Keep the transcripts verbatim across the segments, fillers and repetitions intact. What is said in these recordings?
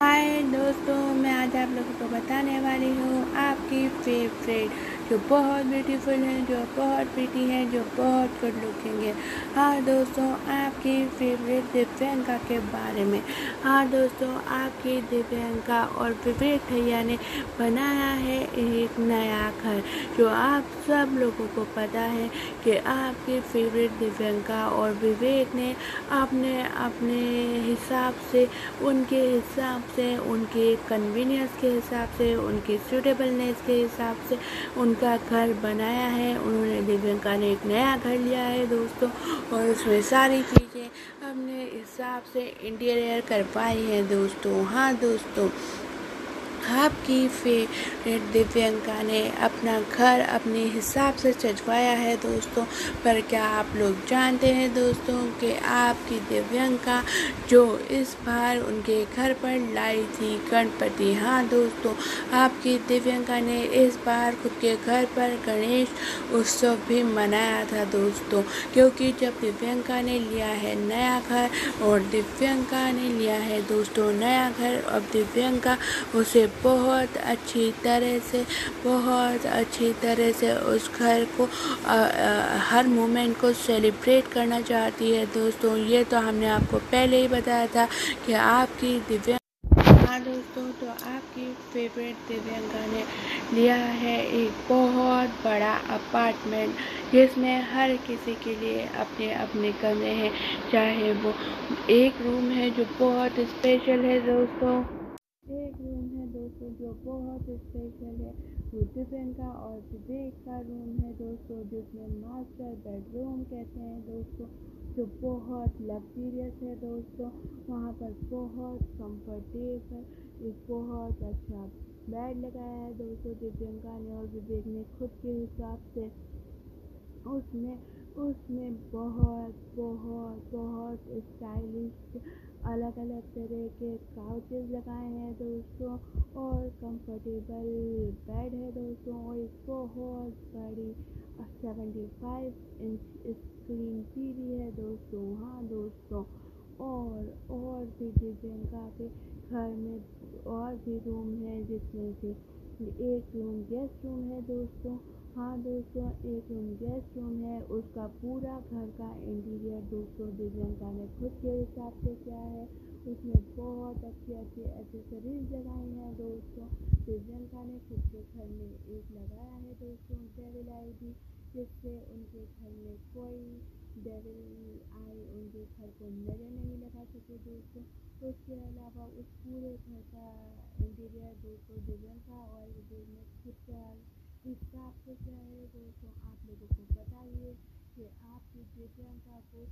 हाय दोस्तों, मैं आज आप लोगों को बताने वाली हूँ आपकी फेवरेट जो बहुत ब्यूटीफुल है, जो बहुत प्रीटी है, जो बहुत गुड लुकिंग है। हाँ दोस्तों, आपकी फेवरेट दिव्यांका के बारे में। हाँ दोस्तों, आपकी दिव्यांका और विवेक भैया ने बनाया है एक नया घर, जो आप सब लोगों को पता है कि आपकी फेवरेट दिव्यांका और विवेक ने अपने अपने हिसाब से उनके हिसाब से उनके कन्वीनियंस के हिसाब से उनके सूटेबलनेस के हिसाब से उनका घर बनाया है। उन्होंने दिव्यांका ने एक नया घर लिया है दोस्तों, और उसमें सारी चीज़ें अपने हिसाब से इंटीरियर करवाई हैं दोस्तों। हाँ दोस्तों, आपकी फेवरेट दिव्यांका ने अपना घर अपने हिसाब से सजवाया है दोस्तों। पर क्या आप लोग जानते हैं दोस्तों कि आपकी दिव्यांका जो इस बार उनके घर पर लाई थी गणपति। हाँ दोस्तों, आपकी दिव्यांका ने इस बार खुद के घर पर गणेश उत्सव भी मनाया था दोस्तों, क्योंकि जब दिव्यांका ने लिया है नया घर और दिव्यांका ने लिया है दोस्तों नया घर, अब दिव्यांका उसे बहुत अच्छी तरह से बहुत अच्छी तरह से उस घर को आ, आ, हर मोमेंट को सेलिब्रेट करना चाहती है दोस्तों। ये तो हमने आपको पहले ही बताया था कि आपकी दिव्या हाँ दोस्तों, तो आपकी फेवरेट दिव्यांका ने लिया है एक बहुत बड़ा अपार्टमेंट, जिसमें हर किसी के लिए अपने अपने कमरे हैं। चाहे वो एक रूम है जो बहुत स्पेशल है दोस्तों, एक रूम है दोस्तों जो बहुत स्पेशल है, वो दिव्यांका और विवेक का रूम है दोस्तों, जिसमें मास्टर बेडरूम कहते हैं दोस्तों, जो बहुत लग्जरियस है दोस्तों। वहाँ पर बहुत कंफर्टेबल एक बहुत अच्छा बेड लगाया है दोस्तों दिव्यांका ने और विवेक ने खुद के हिसाब से। उसमें उसमें बहुत बहुत बहुत स्टाइलिश अलग अलग तरह के काउचेस लगाए हैं दोस्तों, और कंफर्टेबल बेड है दोस्तों, और एक बहुत बड़ी seventy five inch screen TV है दोस्तों। हाँ दोस्तों, और और भी दिव्यांका के घर में और भी रूम है, जिसमें से एक रूम गेस्ट रूम है दोस्तों। हाँ दोस्तों, एक रूम गेस्ट रूम है, उसका पूरा घर का इंटीरियर दोस्तों दिव्यांका ने खुद के हिसाब से किया है। उसमें बहुत अच्छी अच्छी एसेसरीज लगाई हैं दोस्तों। दिव्यांका ने खुद के घर में एक लगाया है दोस्तों डेविल आई डी, जिससे उनके घर में कोई डेविल आई उनके घर को नजर नहीं लगा सके दोस्तों। उसके अलावा उस पूरे घर का इंटीरियर दोस्तों दिव्यांका और विवेक ने खुद का हिसाब से क्या है दोस्तों। आप लोगों को बताइए कि आपकी दिव्यांका को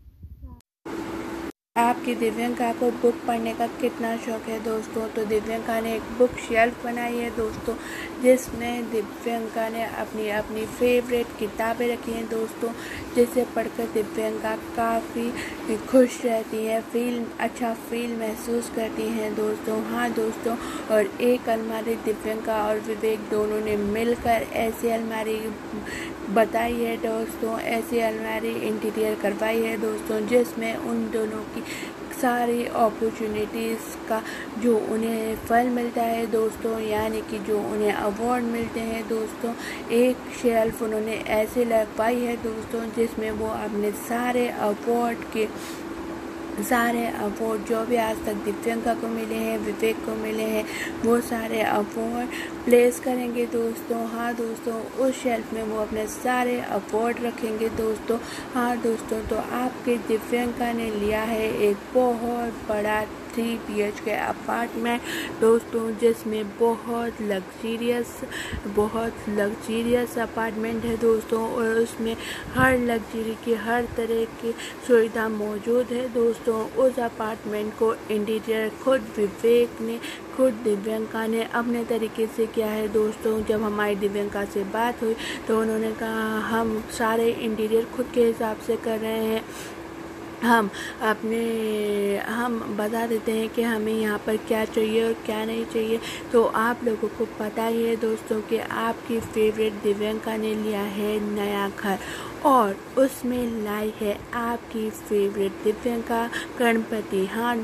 आपकी दिव्यांका को बुक पढ़ने का कितना शौक़ है दोस्तों। तो दिव्यांका ने एक बुक शेल्फ बनाई है दोस्तों, जिसमें दिव्यांका ने अपनी अपनी फेवरेट किताबें रखी हैं दोस्तों, जिसे पढ़कर दिव्यांका काफ़ी खुश रहती है, फील अच्छा फील महसूस करती हैं दोस्तों। हाँ दोस्तों, और एक अलमारी दिव्यांका और विवेक दोनों ने मिलकर ऐसी अलमारी बताई है दोस्तों, ऐसी अलमारी इंटीरियर करवाई है दोस्तों, जिसमें उन दोनों की सारी अपॉर्चुनिटीज़ का जो उन्हें फल मिलता है दोस्तों, यानी कि जो उन्हें अवार्ड मिलते हैं दोस्तों, एक शेल्फ उन्होंने ऐसे लगवाई है दोस्तों, जिसमें वो अपने सारे अवार्ड के सारे अवार्ड जो भी आज तक दिव्यांका को मिले हैं, विवेक को मिले हैं, वो सारे अवार्ड प्लेस करेंगे दोस्तों। हाँ दोस्तों, उस शेल्फ में वो अपने सारे अवार्ड रखेंगे दोस्तों। हाँ दोस्तों, तो आपके दिव्यांका ने लिया है एक बहुत बड़ा three B H K apartment दोस्तों, जिसमें बहुत लग्जरियस बहुत लग्जरियस अपार्टमेंट है दोस्तों, और उसमें हर लग्जरी की हर तरह की सुविधा मौजूद है दोस्तों। उस अपार्टमेंट को इंटीरियर खुद विवेक ने खुद दिव्यांका ने अपने तरीके से किया है दोस्तों। जब हमारी दिव्यांका से बात हुई तो उन्होंने कहा हम सारे इंटीरियर खुद के हिसाब से कर रहे हैं, हम अपने हम बता देते हैं कि हमें यहाँ पर क्या चाहिए और क्या नहीं चाहिए। तो आप लोगों को पता ही है दोस्तों कि आपकी फेवरेट दिव्यांका ने लिया है नया घर, और उसमें लाई है आपकी फेवरेट दिव्यांका गणपति। हाँ दोस्तों।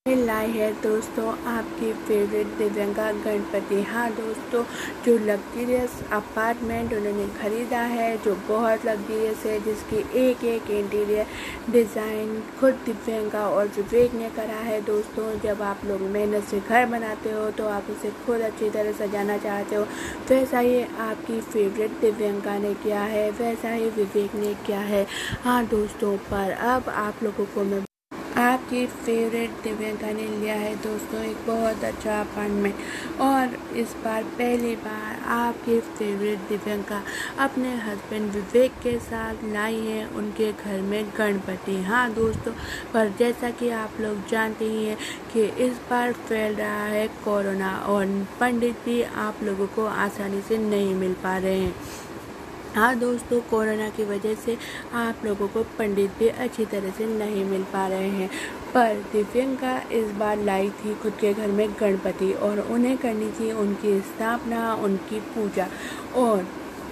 लाई है दोस्तों आपकी फेवरेट दिव्यंका गणपति। हाँ दोस्तों, जो लग्जरियस अपार्टमेंट उन्होंने ख़रीदा है, जो बहुत लग्जरियस है, जिसकी एक एक इंटीरियर डिज़ाइन खुद दिव्यंका और विवेक ने करा है। दोस्तों, जब आप लोग मेहनत से घर बनाते हो तो आप उसे खुद अच्छी तरह सजाना चाहते हो, वैसा ही आपकी फेवरेट दिव्यंका ने किया है, वैसा ही विवेक ने किया है। हाँ दोस्तों, पर अब आप लोगों को मैं आपकी फेवरेट दिव्यंका ने लिया है दोस्तों एक बहुत अच्छा अपार्टमेंट, और इस बार पहली बार आपकी फेवरेट दिव्यंका अपने हस्बैंड विवेक के साथ लाई है उनके घर में गणपति। हाँ दोस्तों, पर जैसा कि आप लोग जानते ही हैं कि इस बार फैल रहा है कोरोना, और पंडित भी आप लोगों को आसानी से नहीं मिल पा रहे हैं। हाँ दोस्तों, कोरोना की वजह से आप लोगों को पंडित भी अच्छी तरह से नहीं मिल पा रहे हैं, पर दिव्यंका इस बार लाई थी खुद के घर में गणपति, और उन्हें करनी थी उनकी स्थापना, उनकी पूजा, और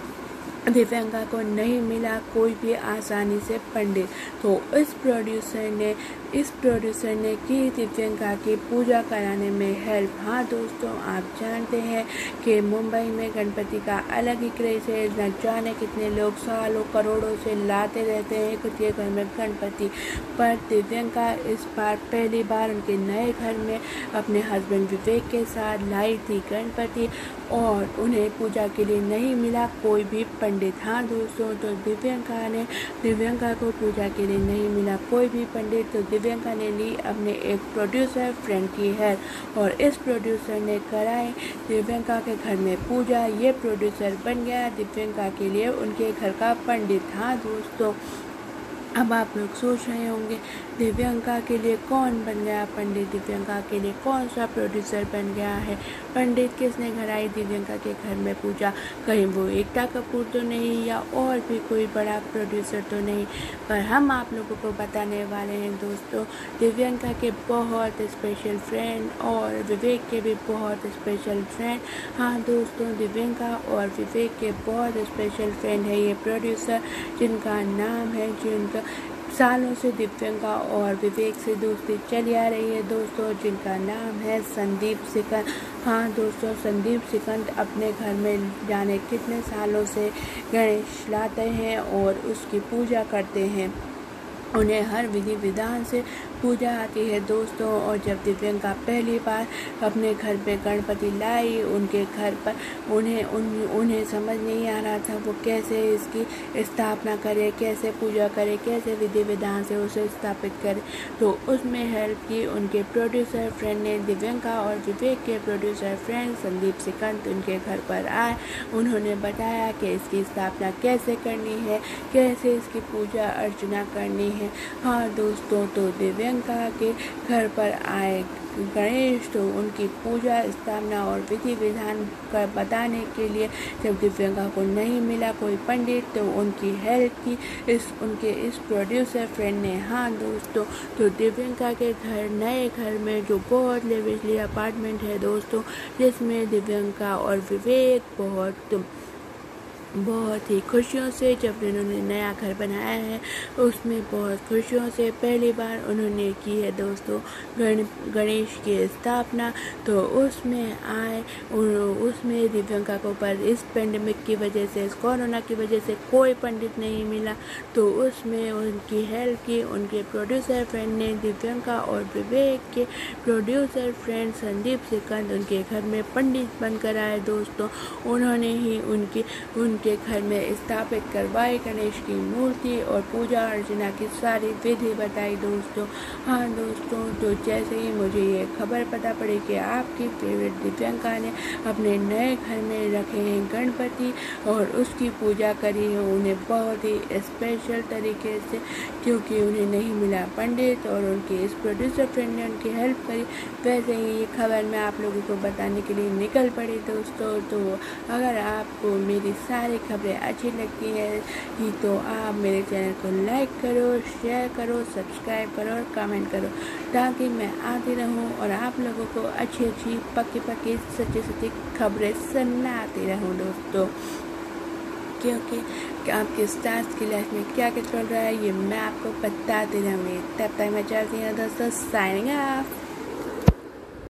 दिव्यंका को नहीं मिला कोई भी आसानी से पंडित, तो इस प्रोड्यूसर ने इस प्रोड्यूसर ने की दिव्यंका की पूजा कराने में हेल्प। हाँ दोस्तों, आप जानते हैं कि मुंबई में गणपति का अलग ही क्रेज है, न जाने कितने लोग सालों करोड़ों से लाते रहते हैं खुद के घर में गणपति, पर दिव्यंका इस बार पहली बार उनके नए घर में अपने हस्बैंड विवेक के साथ लाई थी गणपति, और उन्हें पूजा के लिए नहीं मिला कोई भी पंडित। हाँ दोस्तों, तो दिव्यंका ने दिव्यंका को पूजा के लिए नहीं मिला कोई भी पंडित, तो दिव्यंका ने ली अपने एक प्रोड्यूसर फ्रेंड की हेल्प, और इस प्रोड्यूसर ने कराई दिव्यंका के घर में पूजा। ये प्रोड्यूसर बन गया दिव्यंका के लिए उनके घर का पंडित। हाँ दोस्तों, अब आप लोग सोच रहे होंगे दिव्यंका के लिए कौन बन गया पंडित, दिव्यंका के लिए कौन सा प्रोड्यूसर बन गया है पंडित, किसने कराई दिव्यंका के घर में पूजा, कहीं वो एकता कपूर तो नहीं या और भी कोई बड़ा प्रोड्यूसर तो नहीं। पर हम आप लोगों को बताने वाले हैं दोस्तों, दिव्यंका के बहुत स्पेशल फ्रेंड और विवेक के भी बहुत स्पेशल फ्रेंड। हाँ दोस्तों, दिव्यंका और विवेक के बहुत स्पेशल फ्रेंड है ये प्रोड्यूसर, जिनका नाम है जिनका सालों से दिव्यंका और विवेक से दोस्ती चली आ रही है दोस्तों, जिनका नाम है संदीप सिकंद। हाँ दोस्तों, संदीप सिकंद अपने घर में जाने कितने सालों से गणेश लाते हैं और उसकी पूजा करते हैं, उन्हें हर विधि विधान से पूजा आती है दोस्तों। और जब दिव्यंका पहली बार अपने घर पे गणपति लाई उनके घर पर, उन्हें उन उन्हें समझ नहीं आ रहा था वो कैसे इसकी स्थापना करे, कैसे पूजा करे, कैसे विधि विधान से उसे स्थापित करे, तो उसमें हेल्प की उनके प्रोड्यूसर फ्रेंड ने। दिव्यंका और विवेक के प्रोड्यूसर फ्रेंड संदीप सिकंद उनके घर पर आए, उन्होंने बताया कि इसकी स्थापना कैसे करनी है, कैसे इसकी पूजा अर्चना करनी है। हाँ दोस्तों, तो दिव्यंका के घर पर आए गणेश, तो उनकी पूजा स्थापना और विधि विधान कर बताने के लिए जब दिव्यंका को नहीं मिला कोई पंडित, तो उनकी हेल्प की इस उनके इस प्रोड्यूसर फ्रेंड ने। हाँ दोस्तों, तो दिव्यंका के घर नए घर में जो बहुत लेविशली अपार्टमेंट है दोस्तों, जिसमें दिव्यंका और विवेक बहुत बहुत ही खुशियों से, जब उन्होंने नया घर बनाया है उसमें बहुत खुशियों से पहली बार उन्होंने की है दोस्तों गण गणेश की स्थापना। तो उसमें आए उसमें दिव्यंका को पर इस पेंडेमिक की वजह से, इस कोरोना की वजह से कोई पंडित नहीं मिला, तो उसमें उनकी हेल्प की उनके प्रोड्यूसर फ्रेंड ने। दिव्यंका और विवेक के प्रोड्यूसर फ्रेंड संदीप सिकंद उनके घर में पंडित बनकर आए दोस्तों, उन्होंने ही उनकी उन के घर में स्थापित करवाई गणेश की मूर्ति और पूजा अर्चना की सारी विधि बताई दोस्तों। हाँ दोस्तों, तो जैसे ही मुझे ये खबर पता पड़ी कि आपकी फेवरेट दिव्यंका ने अपने नए घर में रखे हैं गणपति और उसकी पूजा करी है उन्हें बहुत ही स्पेशल तरीके से, क्योंकि उन्हें नहीं मिला पंडित और उनके इस प्रोड्यूसर फ्रेंड ने उनकी हेल्प करी, वैसे ही ये खबर मैं आप लोगों को बताने के लिए निकल पड़ी दोस्तों। तो अगर आपको मेरी सारी खबरें अच्छी लगती है तो आप मेरे चैनल को लाइक करो, शेयर करो, सब्सक्राइब करो और कमेंट करो, ताकि मैं आती रहूं और आप लोगों को अच्छी अच्छी पक्की पक्की सच्ची सच्ची खबरें सुनाती रहूं दोस्तों, क्योंकि आपके स्टार्स की लाइफ में क्या क्या चल रहा है ये मैं आपको बताती रहूँगी। तब तक मैं चलती हूँ दोस्तों, साइनिंग ऑफ।